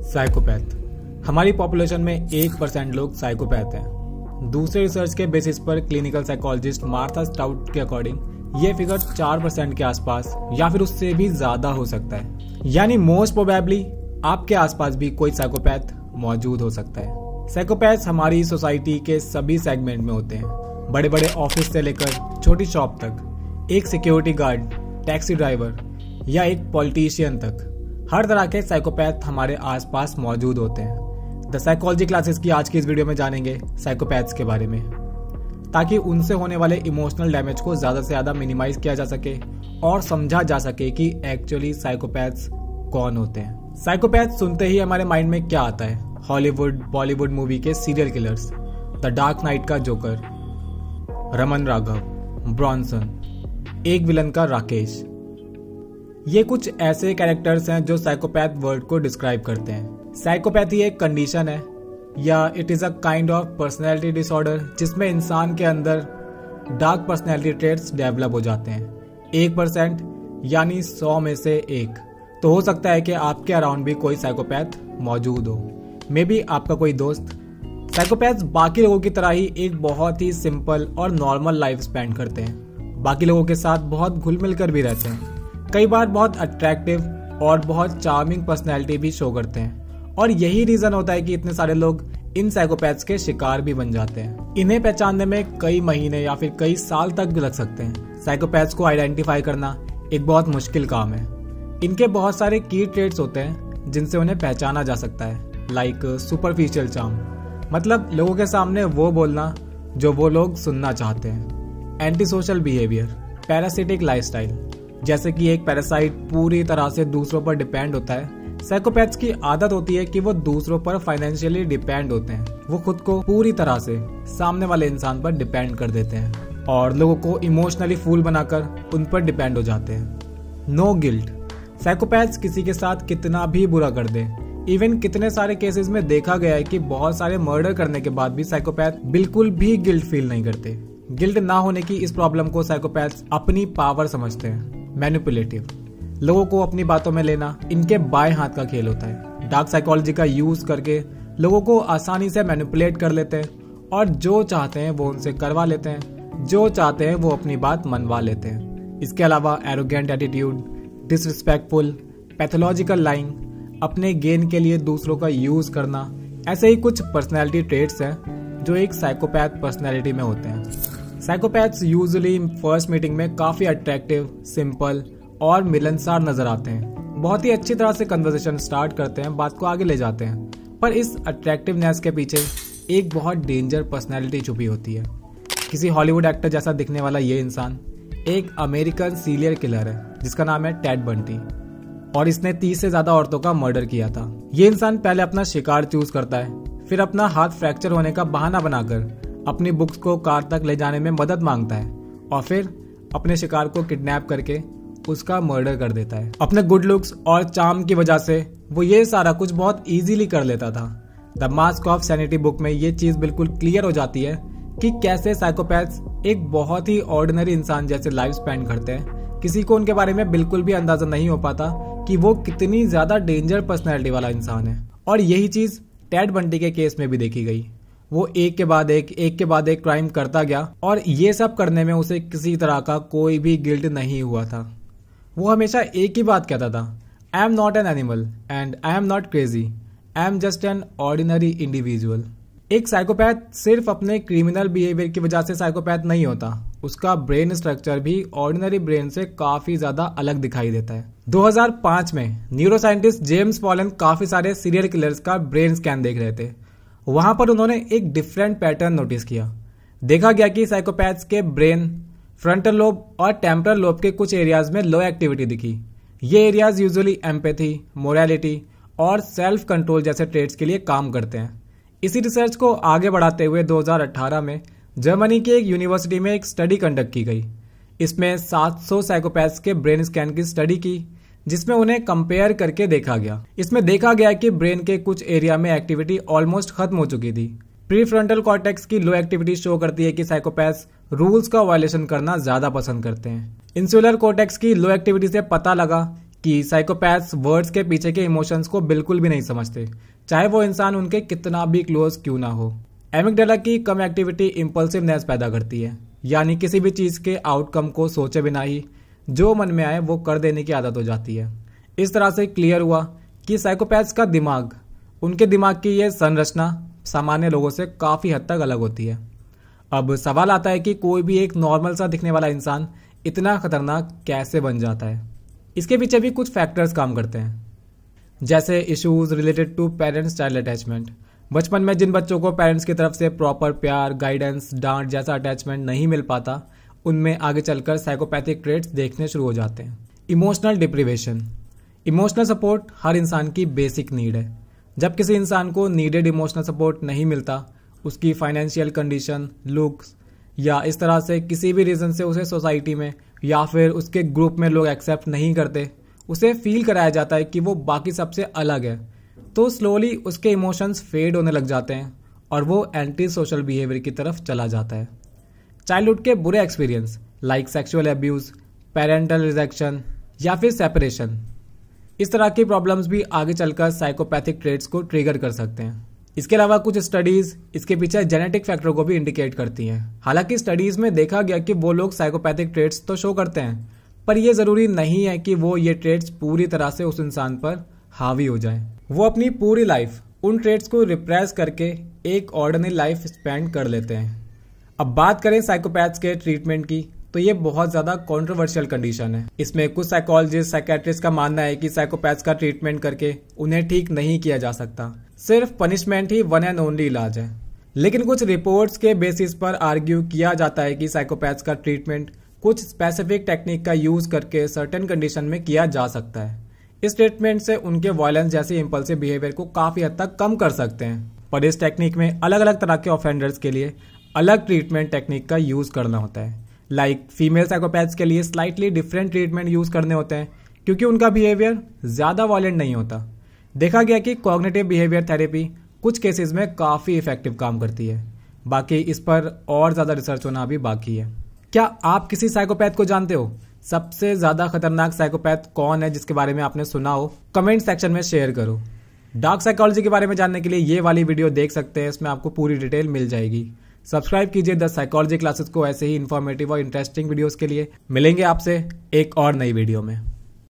Psychopath. हमारी population में 1% लोग साइकोपैथ हैं। दूसरे रिसर्च के बेसिस पर क्लिनिकल साइकोलॉजिस्ट मार्था स्टाउट के अकॉर्डिंग ये फिगर 4% के आसपास या फिर उससे भी ज्यादा हो सकता है। यानी मोस्ट प्रोबेबली आपके आसपास भी कोई साइकोपैथ मौजूद हो सकता है। साइकोपैथ्स हमारी सोसाइटी के सभी सेगमेंट में होते हैं, बड़े बड़े ऑफिस से लेकर छोटी शॉप तक, एक सिक्योरिटी गार्ड, टैक्सी ड्राइवर या एक पॉलिटिशियन तक। हर तरह के साइकोपैथ हमारे आसपास मौजूद होते हैं। द साइकोलॉजी क्लासेस की आज की इस वीडियो में जानेंगे साइकोपैथ्स के बारे में, ताकि उनसे होने वाले इमोशनल डैमेज को ज्यादा से ज्यादा मिनिमाइज किया जा सके और समझा जा सके कि एक्चुअली साइकोपैथ्स कौन होते हैं। साइकोपैथ सुनते ही हमारे माइंड में क्या आता है? हॉलीवुड बॉलीवुड मूवी के serial killers, the Dark Knight का जोकर, रमन राघव, ब्रॉनसन, एक विलन का राकेश। ये कुछ ऐसे कैरेक्टर्स हैं जो साइकोपैथ वर्ड को डिस्क्राइब करते हैं। साइकोपैथी एक कंडीशन है या it is a kind of personality disorder जिसमें इंसान के अंदर डार्क पर्सनैलिटी ट्रेट्स डेवलप हो जाते हैं। 1% यानी 100 में से 1 तो हो सकता है कि आपके अराउंड भी कोई साइकोपैथ मौजूद हो। मे बी आपका कोई दोस्त। साइकोपैथ्स बाकी लोगों की तरह ही एक बहुत ही सिंपल और नॉर्मल लाइफ स्पेंड करते हैं। बाकी लोगों के साथ बहुत घुल मिल कर भी रहते हैं। कई बार बहुत अट्रैक्टिव और बहुत चार्मिंग पर्सनैलिटी भी शो करते हैं और यही रीजन होता है कि इतने सारे लोग इन साइकोपैथ्स के शिकार भी बन जाते हैं। इन्हें पहचानने में कई महीने या फिर कई साल तक भी लग सकते हैं। साइकोपैथ्स को आइडेंटिफाई करना एक बहुत मुश्किल काम है। इनके बहुत सारे की ट्रेट्स होते हैं जिनसे उन्हें पहचाना जा सकता है, लाइक सुपरफिशियल चार्म, मतलब लोगों के सामने वो बोलना जो वो लोग सुनना चाहते हैं। Anti social behaviour, parasitic lifestyle, जैसे कि एक पैरासाइट पूरी तरह से दूसरों पर डिपेंड होता है। साइकोपैथ्स की आदत होती है कि वो दूसरों पर फाइनेंशियली डिपेंड होते हैं। वो खुद को पूरी तरह से सामने वाले इंसान पर डिपेंड कर देते हैं और लोगों को इमोशनली फूल बनाकर उन पर डिपेंड हो जाते हैं। No guilt. साइकोपैथ्स किसी के साथ कितना भी बुरा कर दे, इवन कितने सारे केसेस में देखा गया है कि बहुत सारे मर्डर करने के बाद भी साइकोपैथ बिल्कुल भी गिल्ट फील नहीं करते। गिल्ट ना होने की इस प्रॉब्लम को साइकोपैथ्स अपनी पावर समझते हैं। मैनिपुलेटिव, लोगों को अपनी बातों में लेना इनके बाएं हाथ का खेल होता है। डार्क साइकोलॉजी का यूज करके लोगों को आसानी से मैनिपुलेट कर लेते हैं और जो चाहते हैं वो उनसे करवा लेते हैं, जो चाहते हैं वो अपनी बात मनवा लेते हैं। इसके अलावा arrogant attitude, disrespectful, pathological lying, अपने गेन के लिए दूसरों का यूज करना, ऐसे ही कुछ पर्सनैलिटी ट्रेट्स हैं जो एक साइकोपैथ पर्सनैलिटी में होते हैं। साइकोपैथ्स यूजुअली फर्स्ट मीटिंग में काफी अट्रैक्टिव, सिंपल और मिलनसार नजर आते हैं। बहुत ही अच्छी तरह से कन्वर्सेशन स्टार्ट करते हैं, बात को आगे ले जाते हैं। पर इस अट्रैक्टिवनेस के पीछे एक बहुत डेंजर पर्सनैलिटी छुपी होती है। किसी हॉलीवुड एक्टर जैसा दिखने वाला ये इंसान एक अमेरिकन सीरियल किलर है जिसका नाम है टेड बंटी और इसने 30 से ज्यादा औरतों का मर्डर किया था। ये इंसान पहले अपना शिकार चूज करता है, फिर अपना हाथ फ्रैक्चर होने का बहाना बनाकर अपनी बुक्स को कार तक ले जाने में मदद मांगता है और फिर अपने शिकार को किडनैप करके उसका मर्डर कर देता है। अपने गुड लुक्स और चार्म की वजह से वो ये सारा कुछ बहुत इजीली कर लेता था। The mask of sanity book में ये चीज बिल्कुल क्लियर हो जाती है कि कैसे साइकोपैथ्स एक बहुत ही ऑर्डिनरी इंसान जैसे लाइफ स्पेंड करते हैं। किसी को उनके बारे में बिल्कुल भी अंदाजा नहीं हो पाता कि वो कितनी ज्यादा डेंजर पर्सनैलिटी वाला इंसान है। और यही चीज टेड बंटी के केस में भी देखी गई। वो एक के बाद एक क्राइम करता गया और ये सब करने में उसे किसी तरह का कोई भी गिल्ट नहीं हुआ था। वो हमेशा एक ही बात कहता था, I am not an animal and I am not crazy, I am just an ordinary individual. एक साइकोपैथ सिर्फ अपने क्रिमिनल बिहेवियर की वजह से साइकोपैथ नहीं होता, उसका ब्रेन स्ट्रक्चर भी ऑर्डिनरी ब्रेन से काफी ज्यादा अलग दिखाई देता है। 2005 में न्यूरोसाइंटिस्ट जेम्स फॉलन काफी सारे सीरियल किलर्स का ब्रेन स्कैन देख रहे थे। वहां पर उन्होंने एक डिफरेंट पैटर्न नोटिस किया। देखा गया कि साइकोपैथ्स के ब्रेन, फ्रंटल लोब और टेम्परल लोब के कुछ एरियाज में लो एक्टिविटी दिखी। ये एरियाज यूजुअली एम्पैथी, मोरालिटी और सेल्फ कंट्रोल जैसे ट्रेट्स के लिए काम करते हैं। इसी रिसर्च को आगे बढ़ाते हुए 2018 में जर्मनी की एक यूनिवर्सिटी में एक स्टडी कंडक्ट की गई। इसमें 700 साइकोपैथ्स के ब्रेन स्कैन की स्टडी की जिसमें उन्हें कंपेयर करके देखा गया। इसमें देखा गया कि ब्रेन के कुछ एरिया में एक्टिविटी ऑलमोस्ट खत्म हो चुकी थी। प्रीफ्रंटल कॉर्टेक्स की लो एक्टिविटी शो करती है कि साइकोपैथ्स रूल्स का वायलेशन करना ज्यादा पसंद करते हैं। इंसुलर कॉर्टेक्स की लो एक्टिविटी से पता लगा कि साइकोपैथ्स वर्ड्स के पीछे के इमोशंस को बिल्कुल भी नहीं समझते, चाहे वो इंसान उनके कितना भी क्लोज क्यों ना हो। एमिगडाला की कम एक्टिविटी इंपल्सिवनेस पैदा करती है, यानी किसी भी चीज के आउटकम को सोचे बिना ही जो मन में आए वो कर देने की आदत हो जाती है। इस तरह से क्लियर हुआ कि साइकोपैथ्स का दिमाग, उनके दिमाग की ये संरचना सामान्य लोगों से काफी हद तक अलग होती है। अब सवाल आता है कि कोई भी एक नॉर्मल सा दिखने वाला इंसान इतना खतरनाक कैसे बन जाता है। इसके पीछे भी कुछ फैक्टर्स काम करते हैं, जैसे issues related to parents child attachment. बचपन में जिन बच्चों को पेरेंट्स की तरफ से प्रॉपर प्यार, गाइडेंस, डांट जैसा अटैचमेंट नहीं मिल पाता, उनमें आगे चलकर साइकोपैथिक ट्रेट्स देखने शुरू हो जाते हैं। Emotional deprivation. इमोशनल सपोर्ट हर इंसान की बेसिक नीड है। जब किसी इंसान को नीडेड इमोशनल सपोर्ट नहीं मिलता, उसकी फाइनेंशियल कंडीशन, लुक्स या इस तरह से किसी भी रीजन से उसे सोसाइटी में या फिर उसके ग्रुप में लोग एक्सेप्ट नहीं करते, उसे फील कराया जाता है कि वो बाकी सबसे अलग है, तो स्लोली उसके इमोशंस फेड होने लग जाते हैं और वो एंटी सोशल बिहेवियर की तरफ चला जाता है। चाइल्डहुड के बुरे experience like sexual abuse, parental rejection या फिर सेपरेशन, इस तरह की प्रॉब्लम्स भी आगे चलकर साइकोपैथिक ट्रेट्स को ट्रिगर कर सकते हैं। इसके अलावा कुछ स्टडीज इसके पीछे जेनेटिक फैक्टर को भी इंडिकेट करती हैं। हालांकि स्टडीज में देखा गया कि वो लोग साइकोपैथिक ट्रेट्स तो शो करते हैं, पर यह जरूरी नहीं है कि वो ये ट्रेट्स पूरी तरह से उस इंसान पर हावी हो जाएं। वो अपनी पूरी लाइफ उन ट्रेट्स को रिप्रेस करके एक ऑर्डिनरी लाइफ स्पेंड कर लेते हैं। अब बात करें साइकोपैथ्स के ट्रीटमेंट की, तो ये बहुत ज्यादा कंट्रोवर्शियल कंडीशन है। इसमें कुछ साइकोलॉजिस्ट, साइकेट्रिस्ट का मानना है कि साइकोपैथ्स का ट्रीटमेंट करके उन्हें ठीक नहीं किया जा सकता, सिर्फ पनिशमेंट ही वन एंड ओनली इलाज है। लेकिन कुछ रिपोर्ट्स के बेसिस पर आर्ग्यू किया जाता है कि साइकोपैथ्स का ट्रीटमेंट कुछ स्पेसिफिक टेक्निक का यूज करके सर्टेन कंडीशन में किया जा सकता है। इस ट्रीटमेंट से उनके वायलेंस जैसे इंपल्सिव बिहेवियर को काफी हद तक कम कर सकते हैं, पर इस टेक्निक में अलग अलग तरह के ऑफेंडर्स के लिए अलग ट्रीटमेंट टेक्निक का यूज करना होता है। लाइक फीमेल साइकोपैथ्स के लिए स्लाइटली डिफरेंट ट्रीटमेंट यूज करने होते हैं, क्योंकि उनका बिहेवियर ज्यादा वायलेंट नहीं होता। देखा गया कि कॉग्निटिव बिहेवियर थेरेपी कुछ केसेस में काफी इफेक्टिव काम करती है। बाकी इस पर और ज्यादा रिसर्च होना अभी बाकी है। क्या आप किसी साइकोपैथ को जानते हो? सबसे ज्यादा खतरनाक साइकोपैथ कौन है जिसके बारे में आपने सुना हो? कमेंट सेक्शन में शेयर करो। डार्क साइकोलॉजी के बारे में जानने के लिए ये वाली वीडियो देख सकते हैं, इसमें आपको पूरी डिटेल मिल जाएगी। सब्सक्राइब कीजिए द साइकोलॉजी क्लासेस को ऐसे ही इन्फॉर्मेटिव और इंटरेस्टिंग वीडियोस के लिए। मिलेंगे आपसे एक और नई वीडियो में।